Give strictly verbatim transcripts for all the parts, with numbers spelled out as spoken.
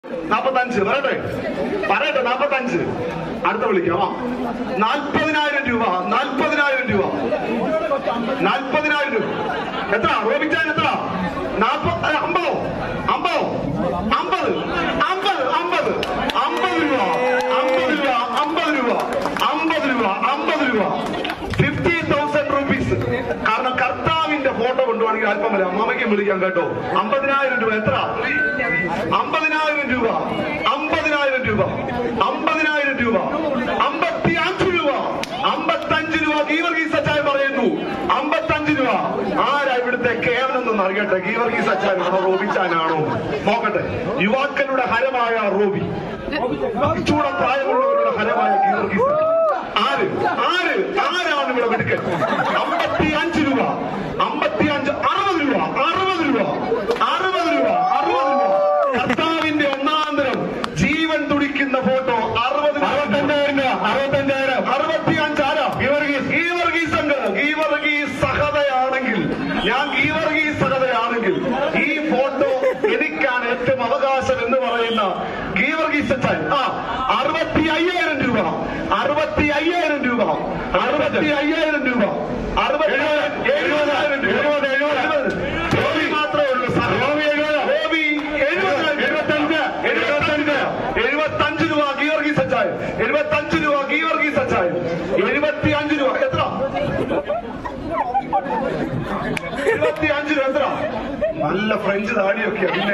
നാപ്പത്തഞ്ച് പറയട്ടെ പറയട്ടെ നാപ്പത്തഞ്ച് അടുത്ത വിളിക്കാം. നാൽപ്പതിനായിരം രൂപ നാൽപ്പതിനായിരം രൂപ നാൽപ്പതിനായിരം രൂപ എത്ര റോബിച്ചാൻ എത്ര? നാൽപ്പത് അമ്പതോ അമ്പതോ അമ്പത് അമ്പത് അമ്പത് അമ്പത് രൂപ അമ്പത് രൂപ അമ്പത് രൂപ അമ്പത് രൂപ അമ്പത് രൂപ ഫിഫ്റ്റി തൗസൻഡ് റുപ്പീസ്. കാരണം കർത്താവിന്റെ ഫോട്ടോ കൊണ്ടുപോകണമെങ്കിൽ അല്പം വരെ അമ്മയ്ക്കും വിളിക്കാം കേട്ടോ. അമ്പതിനായിരം രൂപ എത്ര? അമ്പതിനായിരം രൂപ അമ്പതിനായിരം രൂപ അമ്പതിനായിരം രൂപ അമ്പത്തി അഞ്ച് രൂപ അമ്പത്തഞ്ച് രൂപ ഗീവർഗീസ് അച്ചായൻ പറയുന്നു. അമ്പത്തഞ്ച് രൂപ. ആരാ ഇവിടുത്തെ കേവലം അറിയട്ടെ? ഗീവർഗീസ് അച്ചായനാണോ റോബിച്ചാനാണോ നോക്കട്ടെ. യുവാക്കളുടെ ഹരമായ റോബി, ചൂട പ്രായമുള്ളവരുടെ ഹരമായ ഗീവർഗീസ്. ആര് ആര് ആരാണ് ഇവിടെ മെടുക്കൽ? അമ്പത്തി അഞ്ച് രൂപ അമ്പത്തി അഞ്ച് അറുപത് രൂപ അറുപത് രൂപ അറുപത് രൂപ അറുപത് രൂപ. കർത്താവിന്റെ ഒന്നാന്തരം ജീവൻ തുടിക്കുന്ന ഫോട്ടോ അറുപത് അറുപത്തഞ്ചായിരം രൂപ അറുപത്തഞ്ചായിരം അറുപത്തി അഞ്ചായിരം. ഗീവർഗീസ് ഗീവർഗീസ് ഉണ്ട്. ഗീവർഗീസ് സഹതയാണെങ്കിൽ ഞാൻ ഗീവർഗീസ് സഹതയാണെങ്കിൽ ഈ ഫോട്ടോ എനിക്കാണ് ഏറ്റവും അവകാശം എന്ന് പറയുന്ന ഗീവർഗീസ് അച്ചായൻ ആ അറുപത്തി അയ്യായിരം രൂപ അറുപത്തി അയ്യായിരം രൂപ അറുപത്തി അയ്യായിരം രൂപ അറുപത്തി എഴുപതിനായിരം രൂപ എഴുപത് എഴുപത് റോബി മാത്രമേ ഉള്ളൂ. റോബി റോബി എഴുപത് എഴുപത്തഞ്ച് എഴുപത്തഞ്ച് എഴുപത്തഞ്ച് രൂപ ഗീവർഗീസ് അച്ചായൻ എഴുപത്തഞ്ച് രൂപ ഗീവർഗീസ് അച്ചായൻ എഴുപത്തി അഞ്ച് രൂപ എത്ര? എഴുപത്തി അഞ്ച് രൂപ എത്ര? നല്ല ഫ്രഞ്ച് താടിയൊക്കെ പിന്നെ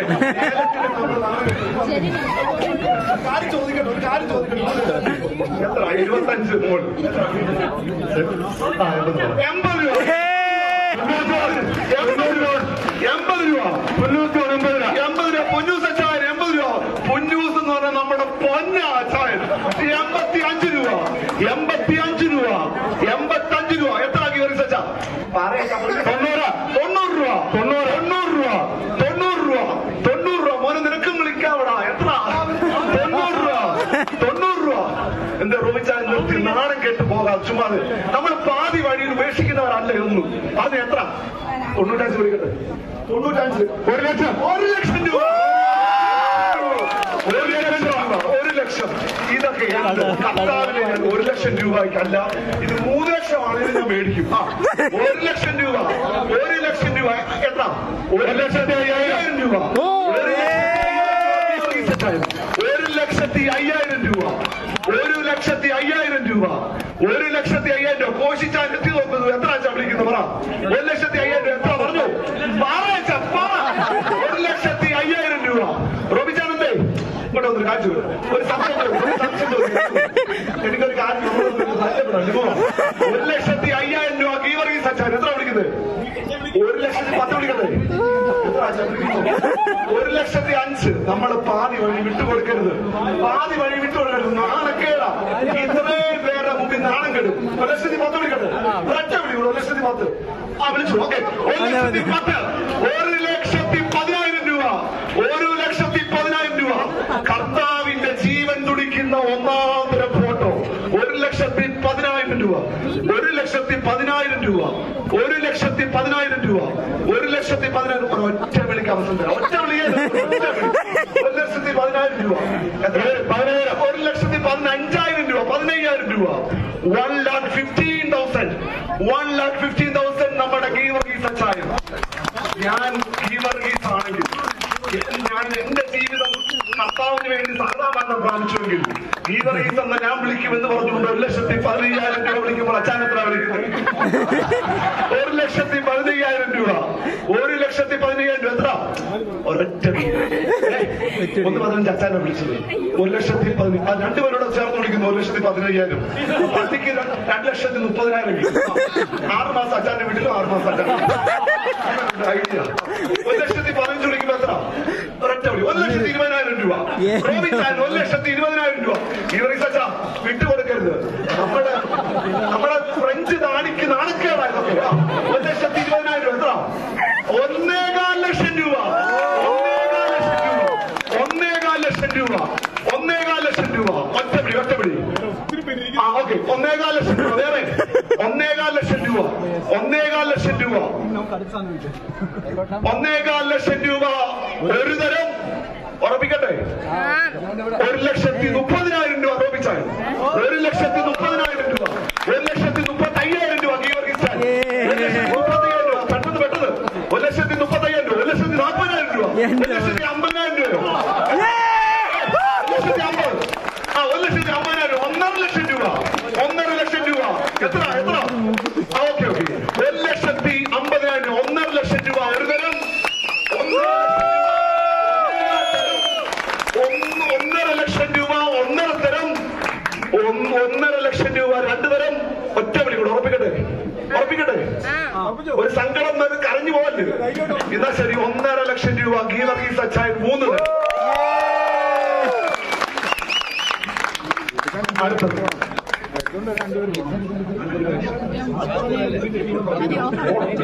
കാര്യം ചോദിക്കട്ടെ ഒരു കാര്യം ചോദിക്കട്ടെ എത്ര? എഴുപത്തഞ്ച് മോൾ എൺപത് രൂപ എൺപത് രൂപ എൺപത് രൂപ പൊന്നൂസ് എൺപത് രൂപ എൺപത് രൂപ പൊന്നൂസ് അച്ചായൻ എൺപത് രൂപ. പൊന്നൂസ് എന്ന് പറഞ്ഞാൽ നമ്മുടെ പൊന്ന അച്ചായൻ എൺപത്തി അഞ്ച് രൂപ എൺപത്തി അഞ്ച് രൂപ എൺപത്തഞ്ച് രൂപ എത്ര? ഗീവർഗീസ് അച്ചാ തൊണ്ണൂറ് തൊണ്ണൂറ് രൂപ തൊണ്ണൂറ് തൊണ്ണൂറ് രൂപ തൊണ്ണൂറ് രൂപ തൊണ്ണൂറ് രൂപ. മോനെ നിനക്കും വിളിക്കാവടാ. എത്ര? തൊണ്ണൂറ് രൂപ തൊണ്ണൂറ് രൂപ. എന്താ റോബിച്ചാൻ നിർത്തി നാണം കേട്ട് പോകാം ചുമ്മാ. നമ്മൾ പാതി വഴിയിൽ ഉപേക്ഷിക്കുന്നവരല്ല ഒന്നും. അത് എത്ര? തൊണ്ണൂറ്റഞ്ച് വിളിക്കട്ടെ. തൊണ്ണൂറ്റഞ്ച് ഒരു ലക്ഷം ഒരു ലക്ഷം രൂപ ഒരു ലക്ഷം രൂപ ഒരു ലക്ഷം. ഇതൊക്കെ കർത്താവിന് ഒരു ലക്ഷം രൂപയ്ക്കല്ല, ഇത് മൂന്ന് ലക്ഷമാണെങ്കിൽ ഞാൻ മേടിക്കും. ആ ഒരു ലക്ഷം രൂപ ഒരു ലക്ഷം രൂപ എത്ര? ഒരു ലക്ഷത്തി അയ്യായിരം രൂപ ഒരു ലക്ഷത്തി അയ്യായിരം രൂപ ഒരു ലക്ഷത്തി അയ്യായിരം രൂപ ഒരു ലക്ഷത്തി അയ്യായിരം രൂപ. കോശിച്ചാൻ എത്തി നോക്കുന്നത് എത്ര ആച്ചാ വിളിക്കുന്നു പറ? ഒരു ലക്ഷത്തി അയ്യായിരം രൂപ എത്ര പറഞ്ഞു? പാറാച്ച ഒരു ലക്ഷത്തി അയ്യായിരം രൂപ. റോബിച്ചാനന്തേ ഇങ്ങോട്ട് വന്നൊരു കാര്യം ഒരു സംശയം എനിക്കൊരു കാര്യം ഒരു ലക്ഷത്തി അയ്യായിരം രൂപ ഗീവർഗീസ് അച്ചാൻ എത്ര വിളിക്കുന്നത്? ഒരു ലക്ഷത്തി പത്ത് വിളിക്കട്ടെ. ഒരു ലക്ഷത്തി അഞ്ച്. നമ്മൾ പാതി വഴി വിട്ടുകൊടുക്കരുത്. പാതി വഴി വിട്ടുകൊടുക്കരുത്. നാണക്കേടാ. ഇത്രയും പേരുടെ മുമ്പിൽ നാണം കെടും. ഒരു ലക്ഷത്തി പത്ത് വിളിക്കട്ടെ. ഒറ്റ വിളിക്കുള്ളൂ. ഒരു ലക്ഷത്തി പത്ത്. ആ വിളിച്ചു. ഓക്കെ ഒരു ലക്ഷത്തി പത്ത്. ഒരു ലക്ഷത്തി പതിനായിരം രൂപ ഒരു ലക്ഷത്തി പതിനായിരം രൂപ. കർത്താവിന്റെ ജീവൻ തുടിക്കുന്ന ഒന്നാന്തരം ഫോട്ടോ ഒരു ലക്ഷത്തി പതിനായിരം രൂപ ഒരു ലക്ഷത്തി പതിനായിരം രൂപ ഒരു ലക്ഷത്തി പതിനായിരം രൂപ ഒരു ലക്ഷത്തി പതിനായിരം രൂപ. ഒറ്റ വിളിക്ക് അവസരം തരാം. ഒറ്റ വിളിക്കാൻ ഒരു ലക്ഷത്തി പതിനായിരം രൂപ എത്ര? പതിനായിരം. ഒരു ലക്ഷത്തി പതിനഞ്ചായിരം രൂപ പതിനയ്യായിരം രൂപ one lakh fifteen thousand one lakh fifteen thousand നമ്മുടെ ഗീവർഗീസ് അച്ചായൻ. ഞാൻ ഗീവർഗീസ് ആണെങ്കിൽ ഞാൻ എന്റെ ജീവിതം കർത്താവിന് വേണ്ടി സഹതാപരണം പ്രാപിച്ചുവെങ്കിൽ ഗീവർഗീസ് എന്ന ഞാൻ വിളിക്കുമെന്ന് പറഞ്ഞുകൊണ്ട് ഒരു ലക്ഷത്തി പതിനയ്യായിരം രൂപ വിളിക്കുമ്പോൾ അച്ചാൻ എത്ര വിളിക്കുന്നത്? ഒരു ലക്ഷത്തി പതിനയ്യായിരം രൂപ ഒരു ലക്ഷത്തി പതിനയ്യായിരം രൂപ എത്ര? ഒരൊറ്റ ഒന്ന് പതിനഞ്ച് അച്ചാനെ വിളിച്ചത് ഒരു ലക്ഷത്തി പതിനഞ്ച് രണ്ടുപേരോട് ചേർന്ന് വിളിക്കുന്നു ഒരു ലക്ഷത്തി പതിനയ്യായിരം. പത്തിക്ക് രണ്ട് ലക്ഷത്തി മുപ്പതിനായിരം. ആറ് മാസം അച്ചാന്റെ വീട്ടിലും ആറ് മാസം അച്ചാൻ ഐഡിയ. ഒരു ലക്ഷത്തി പതിനഞ്ച് വിളിക്കുമ്പോൾ എത്ര? ഒരൊറ്റ വിളി. ഒരു ലക്ഷത്തി ഇരുപതിനായിരം രൂപ. റോബിച്ചാൻ ഒരു ലക്ഷത്തി ഇരുപതിനായിരം രൂപ. ഗീവർഗീസ് അച്ഛാ വിട്ടുകൊടുക്കരുത്. നമ്മുടെ നമ്മുടെ ഫ്രഞ്ച് നാണിക്ക് നാണക്കേടായതൊക്കെ. ഒരു ലക്ഷത്തി ഇരുപതിനായിരം രൂപ എത്ര? ഒന്നേകാൽ ലക്ഷം രൂപ ഒന്നേകാൽ ലക്ഷം രൂപ ഒന്നേകാൽ ലക്ഷം രൂപ ഒന്നേകാൽ ലക്ഷം രൂപ. ഒറ്റപ്പിടി ഒറ്റപ്പിടി. ആ ഓക്കെ ഒന്നേകാൽ ലക്ഷം രൂപ. വേറെ ഒന്നേകാൽ ലക്ഷം രൂപ ഒന്നേകാൽ ലക്ഷം രൂപ ഒന്നേകാൽ ലക്ഷം രൂപ. ഒരു തരം ഉറപ്പിക്കട്ടെ. ഒരു ലക്ഷത്തി മുപ്പതിനായിരം രൂപ തോപ്പിച്ചാൽ ഒരു ലക്ഷത്തി മുപ്പതിനായിരം രൂപ ഒരു ലക്ഷത്തി മുപ്പത്തി അയ്യായിരം രൂപ ഗീവർഗീസ് ഒരു ലക്ഷത്തി മുപ്പത്തയ്യായിരം രൂപ പെട്ടെന്ന് പെട്ടെന്ന് ഒരു ലക്ഷത്തി മുപ്പത്തയ്യായിരം രൂപ ഒരു ലക്ഷത്തി നാൽപ്പതിനായിരം രൂപ ഒരു ലക്ഷത്തി അമ്പതിനായിരം രൂപ ഒരു ലക്ഷത്തി അമ്പത് ആ ഒരു ലക്ഷത്തി അമ്പതിനായിരം ഒന്നര ലക്ഷം രൂപ ഒന്നര ലക്ഷം രൂപ എത്ര എത്ര ഓക്കെ ഓക്കെ ഒരു ലക്ഷത്തി അമ്പതിനായിരം ഒന്നര ലക്ഷം രൂപ ഒരു തരം ഒന്നര ലക്ഷം രൂപ ഒന്നര തരം ഒന്നര ലക്ഷം രൂപ രണ്ടു തരം ഒറ്റ വിളി കൂടെ ഉറപ്പിക്കട്ടെ ഉറപ്പിക്കട്ടെ ഒരു സങ്കടം കരഞ്ഞു പോവല്ലേ ഇതാ ശരി ഒന്നര ലക്ഷം രൂപ ഗീവർഗീസ് അച്ചായൻ മൂന്ന് അടുത്തത്